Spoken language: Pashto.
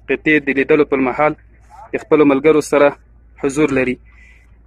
قطعې د لیدلو پر مهال د خپلو ملګرو سره حضور لري.